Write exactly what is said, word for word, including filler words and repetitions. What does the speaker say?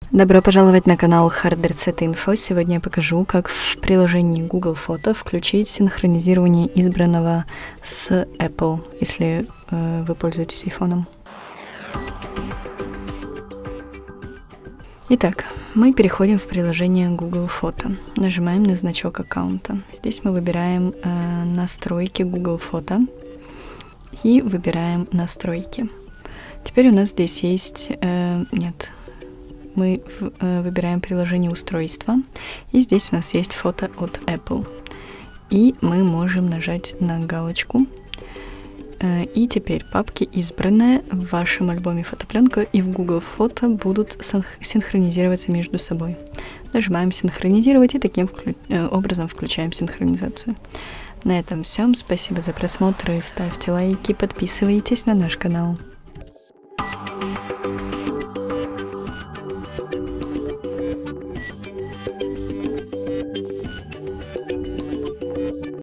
Добро пожаловать на канал Hardreset Info. Сегодня я покажу, как в приложении Google Фото включить синхронизирование избранного с Apple, если э, вы пользуетесь айфоном. Итак, мы переходим в приложение Google Фото. Нажимаем на значок аккаунта. Здесь мы выбираем э, настройки Google Фото и выбираем настройки. Теперь у нас здесь есть... Э, нет... Мы э, выбираем приложение устройства, и здесь у нас есть фото от Apple. И мы можем нажать на галочку. Э, и теперь папки избранные в вашем альбоме фотопленка и в Google Фото будут синхронизироваться между собой. Нажимаем синхронизировать и таким вклю э, образом включаем синхронизацию. На этом все. Спасибо за просмотр. Ставьте лайки, подписывайтесь на наш канал.